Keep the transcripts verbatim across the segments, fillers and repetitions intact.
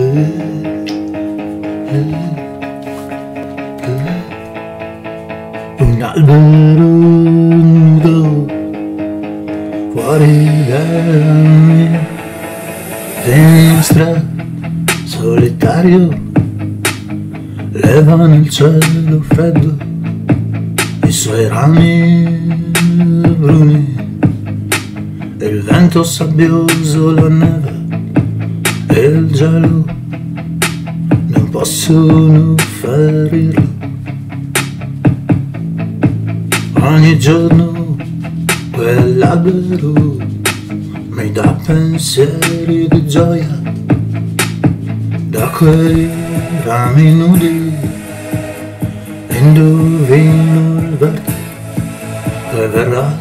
Un albero nudo fuori dalla mia finestra, solitario, leva nel cielo freddo i suoi rami bruni, e il vento sabbioso, la neve e il gelo non possono ferirlo. Ogni giorno quell'albero mi dà pensieri di gioia, da quei rami nudi indovino il verde che verrà.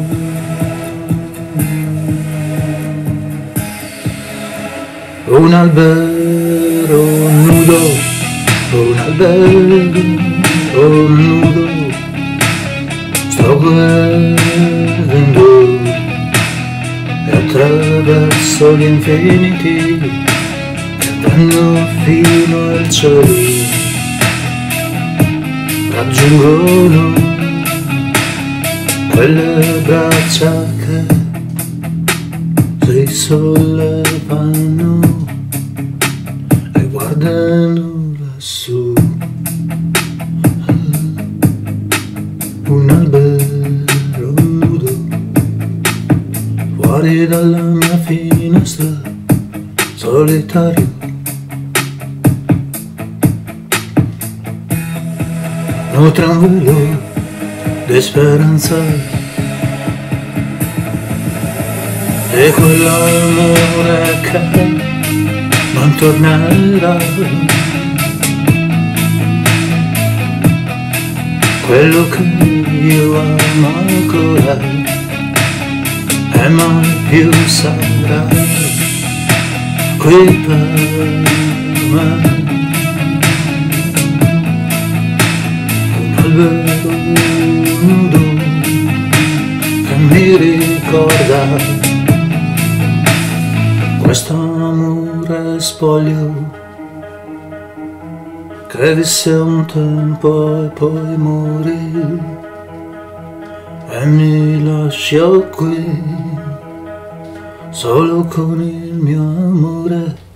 Un albero nudo, un albero nudo, sto guardando e attraverso gli infiniti che vanno fino al cielo, raggiungono quelle braccia che si sollevano e guardano lassù. Un albero nudo fuori dalla mia finestra, solitario, nutre un velo di speranza e quell'amore che non tornerà, quello che io amo ancora e mai più sarà qui per me. Un albero nudo che mi ricorda questo amore spoglio che visse un tempo e poi morì e mi lasciò qui solo con il mio amore.